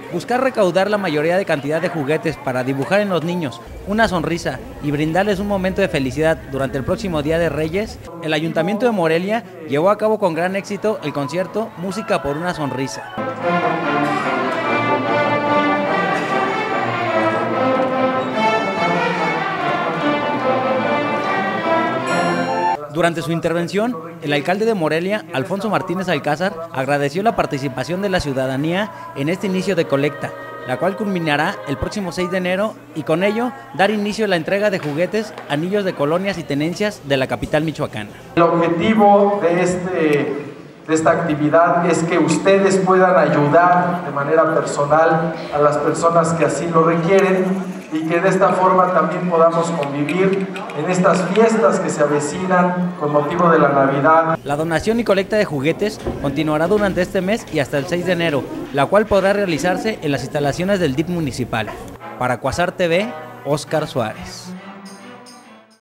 Buscar recaudar la mayoría de cantidad de juguetes para dibujar en los niños una sonrisa y brindarles un momento de felicidad durante el próximo Día de Reyes, el Ayuntamiento de Morelia llevó a cabo con gran éxito el concierto Música por una Sonrisa. Durante su intervención, el alcalde de Morelia, Alfonso Martínez Alcázar, agradeció la participación de la ciudadanía en este inicio de colecta, la cual culminará el próximo 6 de enero y con ello dar inicio a la entrega de juguetes a niños de colonias y tenencias de la capital michoacana. El objetivo de esta actividad es que ustedes puedan ayudar de manera personal a las personas que así lo requieren y que de esta forma también podamos convivir en estas fiestas que se avecinan con motivo de la Navidad. La donación y colecta de juguetes continuará durante este mes y hasta el 6 de enero, la cual podrá realizarse en las instalaciones del DIF municipal. Para Cuasar TV, Óscar Suárez.